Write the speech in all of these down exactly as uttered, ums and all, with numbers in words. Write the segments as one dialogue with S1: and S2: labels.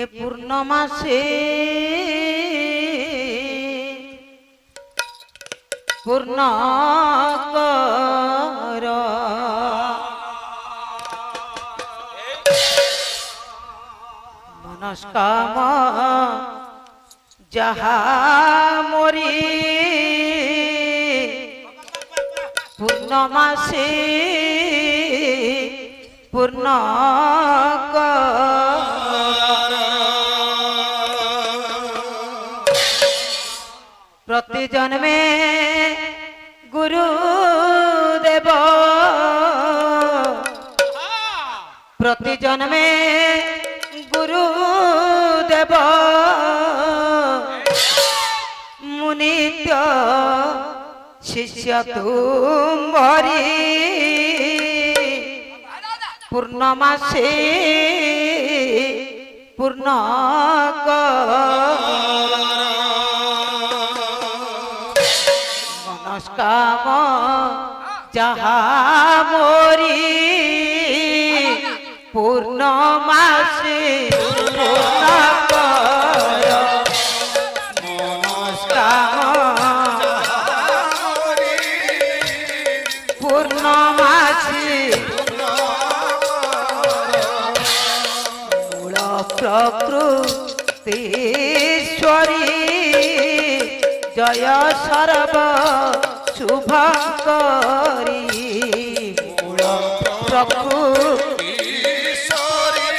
S1: पूर्णमासे पूर्ण कर मनस्काम जहा मोरी पूर्णमासे पूर्ण प्रति जन्मे गुरु देव प्रति जन्मे गुरु देव मुनित्य शिष्य तुम भरी पूर्णमासे पूर्ण मनस्काम जहा मोरी पूर्णमासे पूर्ण कर मनस्काम पूर्णमासे मूल प्रकृतीश्वरी जय सर्व शुभकरी मूल प्रकृतीश्वरी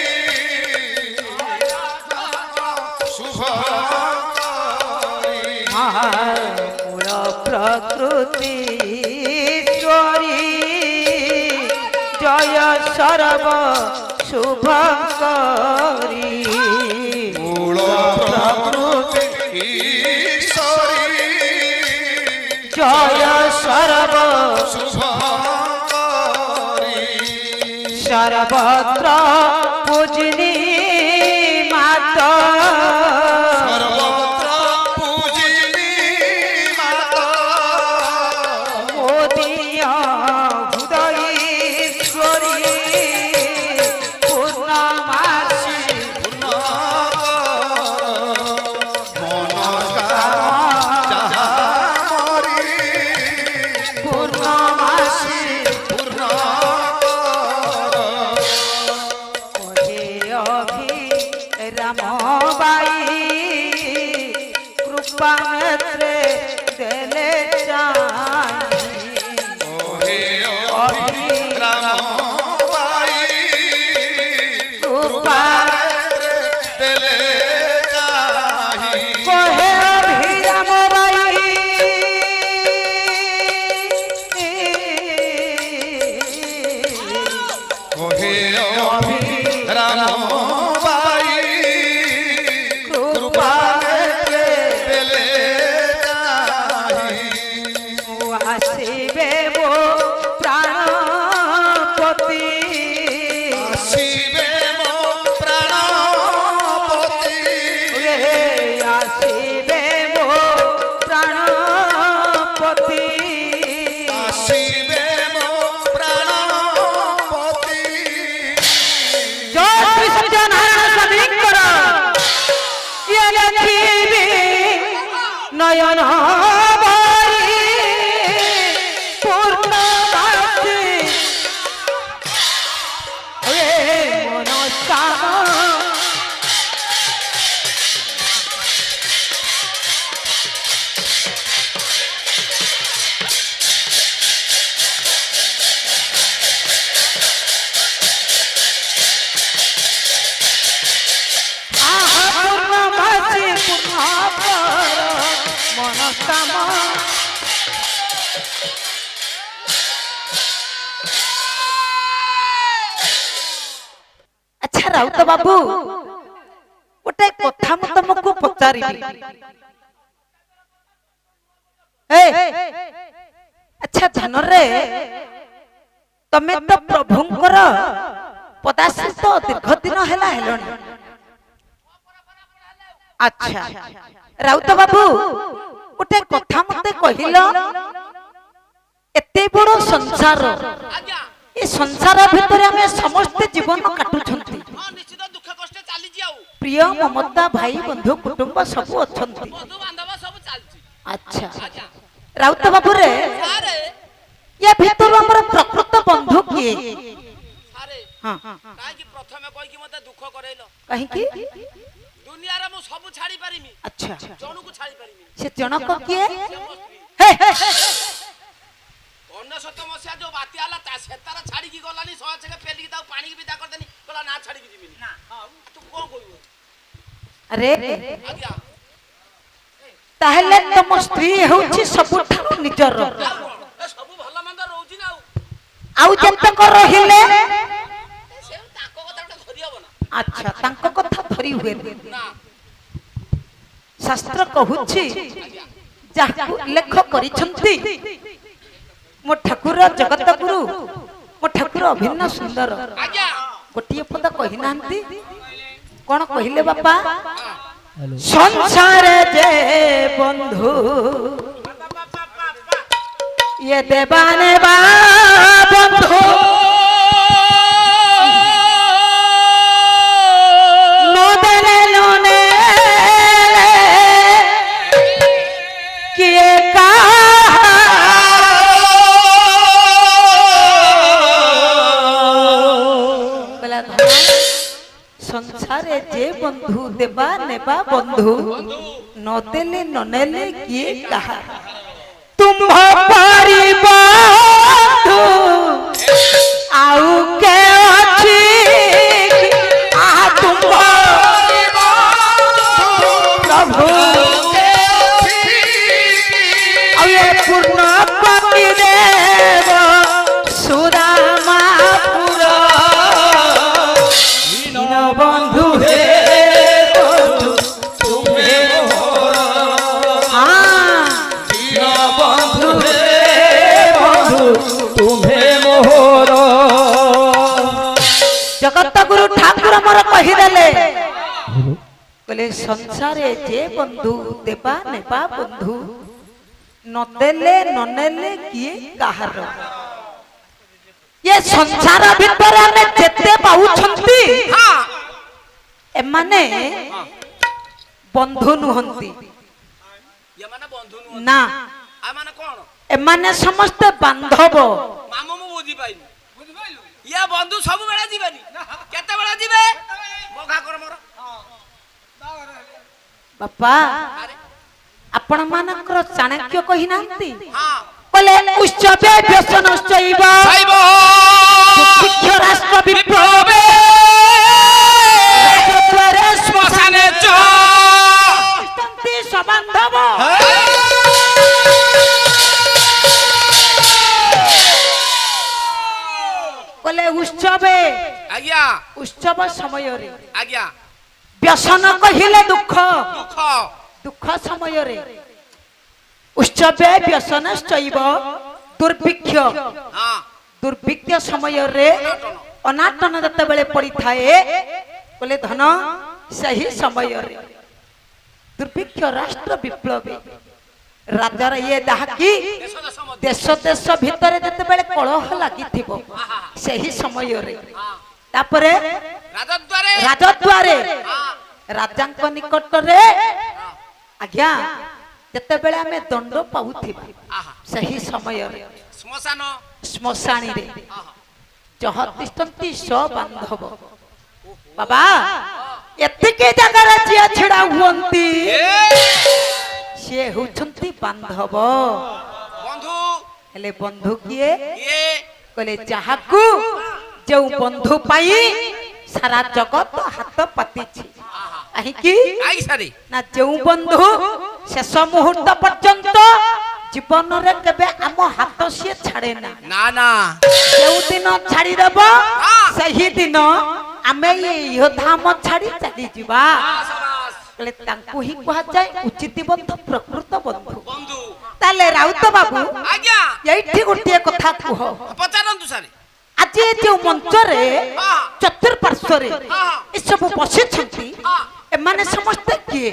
S1: शुभकरी मूल प्रकृतीश्वरी जय सर्व शुभकरी मूल प्रकृति जय सर्व शुभकरी सर्वत्र पूजनी माता सर्वत्र पूजनी माता मोदिया हृदयेश्वरी पूर्णमासी नयन पूर्णमासी मनस्काम मनस्काम अच्छा राउत बाबू गोटे कथा मु तुमको पचारि अच्छा ध्यान रे तमे तो प्रभुंकर पदाश्रित दीर्घ दिन हैला हेलनी अच्छा राउत बाबू गोटे कथा मते कहिलो एते बड़ संसार ए संसार भितर हमें समस्त जीवन काटुछंती हां निश्चित दुख कष्ट चाली जियाउ प्रिय ममता भाई बंधु कुटुंब सब अछंती
S2: बंधु बांधव सब चलची
S1: अच्छा राउत बाबू रे ये भीतर हमर प्रकृत बंधु किए
S2: सारे
S1: हां
S2: काहे कि प्रथमे कोइ कि मते दुख करैलो
S1: कहीं की
S2: दुनिया रे मु सब छाड़ी परिमी
S1: अच्छा
S2: जणु को छाड़ी परिमी
S1: से जनक किए हे
S2: उन्नीस मसिया जो बाती आला ता सेतार छाड़ी की गलानी सह छके पेली की ता पानी की विदा कर देनी कहला ना छाड़ी की जिमिनी ना तू कोन कहू
S1: अरे
S2: आज्ञा
S1: ताहले तम स्त्री होछि सबठारो निजर
S2: ए सब भला मंद रहउची ना
S1: आउ जंतक रहिले
S2: से ताको कथा धरि हबो ना
S1: अच्छा तांको कथा धरि हुए
S2: ना
S1: शास्त्र कहूछि जाहा लेख करिछंती मो ठाकुर जगत गुरु मो ठाकुर अभिन्न सुंदर
S2: आज्ञा
S1: गोटिए पद कहि नांती कोन कहिले बापा संसार जे बंधु ये देवाने बा बंधु नो देले लोने किए का बोला संसारे जे बंधु देवा नेबा बंधु न देले न नेले किए कहा तुम पारी बंधु आउ के अछि आ तुम पारी बंधु प्रभु के अछि आ ये पूर्ण पति देव सुदामा बंधु हे बंधु तुम्हें मोर हाँ बंधु हे बंधु तुम्हें मोर जगत गुरु ठाकुर मोर कहिदेले बोले संसारे जे बंधु देवा नेबा बंधु न देले न नेले किए काहार ये संसार भीतर में जेते पाउछंती
S2: हां
S1: एमाने बंधु नुहंती
S2: ये माने बंधु नु
S1: ना
S2: आ माने कोन
S1: एमाने समस्त बांधव
S2: मामो मु बुझी पाइनी बुझी पाइलु या बंधु सब बेला जीवानी केते बेला जीवे मोगा कर मोर
S1: बापा
S2: अरे
S1: आपण मानकर चाणक्य कहि नांती
S2: हां
S1: बोले उच्चवे व्यसन शैव
S2: शैव
S1: शिक्ष राष्ट्र विप्लवे राजद्वारे
S2: श्मशाने च
S1: स्थितन्ति सबान्धव बोले उत्सवे
S2: आज्ञा
S1: उत्सव समय रे
S2: आज्ञा
S1: व्यसन कहिले दुख
S2: दुख
S1: दुख समय रे उत्सवे व्यसन शैव दुर्भिक्ष
S2: हां
S1: दुर्भिक्ष समय रे अनाटन जते बेले पड़ी थाए बोले धन सही समय रे दुर्भिक्ष राष्ट्र विप्लवी राजार ये दाकी देश देश भितर जते बेले कलह लागि थिबो सही समय रे तापरे
S2: राजद्वारे
S1: राजद्वारे राजांक निकट रे आज्ञा जते बेले हमें दंड पाउथिबा सही समय रे
S2: श्मशान
S1: श्मशानी रे जह तिष्ठन्ति स बांधव बाबा एतिके जगह जिया छिड़ा हुअंती से होछंती बांधव
S2: बंधु
S1: हेले बंधु किए
S2: ये
S1: कहले जाहाकू जो बंधु पाई सारा जगत हाथ पातिछि आही की
S2: आई सारी
S1: ना जो बंधु शेष मुहूर्त पर्यंत जीवन रे केबे आम हाथ से छाड़े ना
S2: ना ना
S1: जो दिन छाड़ी देब सही दिन आमे ये योधाम छाड़ी चली जीवा कहले तांकु ही कहा जाय उचित बंधु प्रकृत बंधु
S2: बंधु
S1: ताले राउत बाबू
S2: आज्ञा
S1: एठी गोटे कथा कुह
S2: पचारंतु सारी
S1: आज जो मंच रे चतुर्पार्श्व रे ए सब बसी छंती ए माने समस्त किए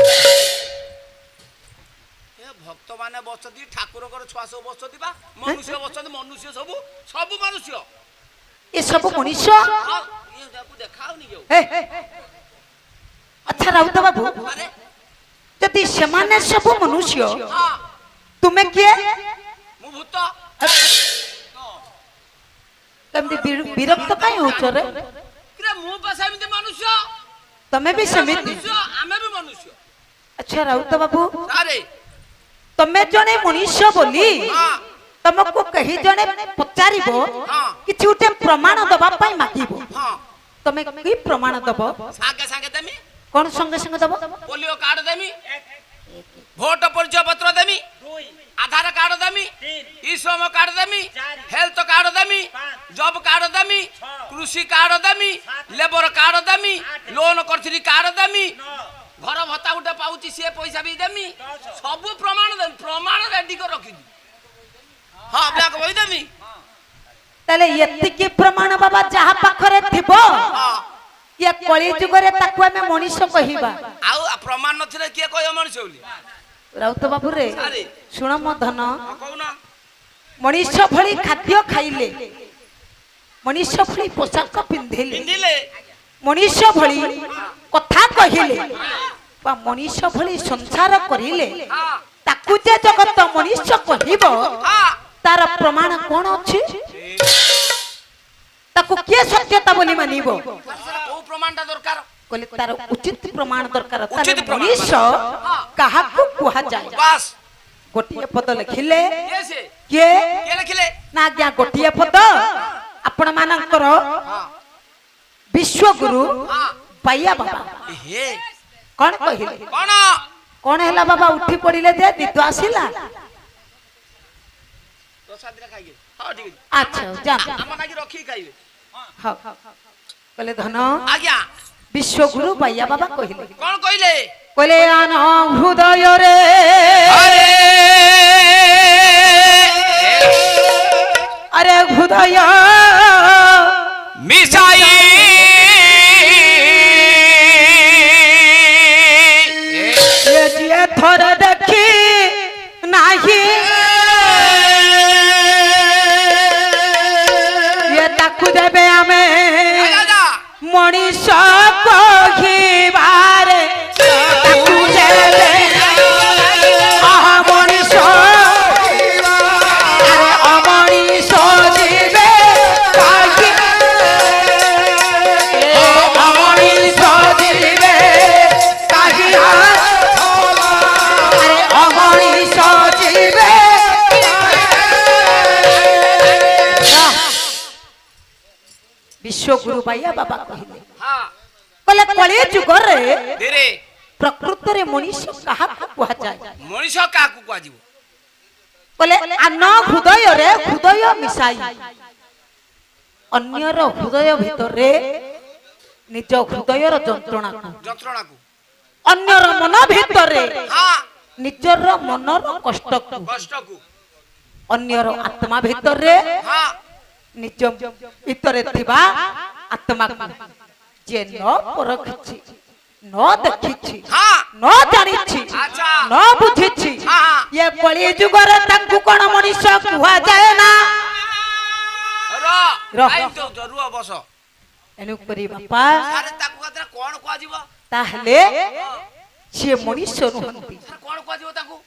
S2: भक्त माने बसती ठाकुर कर छुआ सब बसती बा मनुष्य बसती मनुष्य सब सब मनुष्य
S1: ए सब मनुष्य
S2: ये देखो देखाओ नहीं
S1: हे अच्छा राउत बाबू
S2: अरे
S1: यदि सेमाने सब मनुष्य
S2: हां
S1: तुमे किए
S2: मु भूत
S1: तमदी विरक्त काई होछ रे
S2: किरे मु बस एमिति मनुष्य
S1: तमे भी समिति
S2: मनुष्य आमे भी मनुष्य
S1: अच्छा राउत बाबू
S2: अरे
S1: तमे जने मनुष्य बोली
S2: हां
S1: तुमको कही जने पचारिबो
S2: हां
S1: किछि उटे प्रमाण दबा पाई मागिबो
S2: हां
S1: तमे की प्रमाण दबो
S2: सागे सागे देमी
S1: कोन संगे संगे दबो
S2: पोलियो कार्ड देमी भोट परिचय पत्र देमी आधार कार्ड देमी ई श्रम कार्ड देमी हेल्थ कार्ड देमी जॉब कार्ड देमी कृषि कार्ड देमी लेबर कार्ड देमी लोन करथि कार्ड देमी घर भत्ता उठे पाउची से पैसा भी देमी सब प्रमाण देमी प्रमाण रेडी कर रखी हां ब्लैक बही देमी
S1: तले यति की प्रमाण बाबा जहा पाखरे थिबो
S2: हां
S1: ये कली जुगरे ताकु हमें मनुष्य कहिबा
S2: आउ प्रमाण नथिले के कहियो मनुष्य बोली
S1: राउत बाबू रे
S2: अरे
S1: सुन म धन
S2: कहूना
S1: मनुष्य भली खाद्य खाइले मनुष्य भली पोशाक पिंधिले
S2: पिंधिले
S1: मनुष्य भली कथा कहिले बा मनुष्य भली संसार करिले
S2: हां
S1: ताकु जे जगत मनुष्य कहिबो
S2: हां
S1: तार प्रमाण कोन अछि ताकु के सत्यता बोली मानिबो
S2: को प्रमाणटा दरकार
S1: कहले तार उचित प्रमाण दरकार
S2: उचित
S1: तार
S2: प्रमाण
S1: मनुष्य काहा को कुहा जाय
S2: बस
S1: गोटिए पद लिखिले
S2: के से
S1: के
S2: के लिखले
S1: ना आज्ञा गोटिए पद आपण मानकर
S2: हां
S1: विश्व गुरु
S2: हां
S1: पाइया बाबा
S2: हे
S1: कोन कहिले
S2: कोन
S1: कोन हैला बाबा उठी पड़िले जे निद आसिला
S2: प्रसाद रे खाइगे हां ठीक है
S1: अच्छा जा
S2: हम नाकी रखी खाइबे
S1: हां कहले धन
S2: आज्ञा
S1: विश्व गुरु पाइया बाबा कहिले
S2: कोन कइले
S1: कहले आन हृदय रे
S2: अरे
S1: अरे हृदय
S2: मिसाई
S1: ये जे थर देखी नाही ये ताकु देबे आमे
S2: दादा
S1: मनीष कहिबारे ताकु देबे आहा मनीष अरे अमनीष जीवे काहि अमनीष जीवे काहि अरे अमनीष जीवे विश्व गुरु पाइया बाबा कहिले
S2: हां
S1: कहले कली जुग रे
S2: धीरे
S1: प्रकृत रे मनुष्य काहा कुहा जाय
S2: मनुष्य काकू को आजीव
S1: कहले आन हृदय रे हृदय मिसाई अन्यर हृदय भीतर रे निज हृदयर जंत्रणा को
S2: जंत्रणा को
S1: अन्यर मन भीतर रे
S2: हां
S1: निजर मनर कष्ट को
S2: कष्ट को
S1: अन्यर आत्मा भीतर रे
S2: हां
S1: निज भीतर थिबा आत्मा को जे न परखछि न देखिछि
S2: हां
S1: न जानिछि
S2: अच्छा
S1: न बुझिछि
S2: हां
S1: ये कली जुगर ताकु कोन मनुष्य कुहा जाय ना
S2: रो
S1: रह।
S2: आई तो जरूर बस
S1: एनु करी बापा
S2: अरे ताकू कतरा कोन को आजीव
S1: ताहले से मनुष्य नुहंती
S2: सर कोन को आजीव ताकू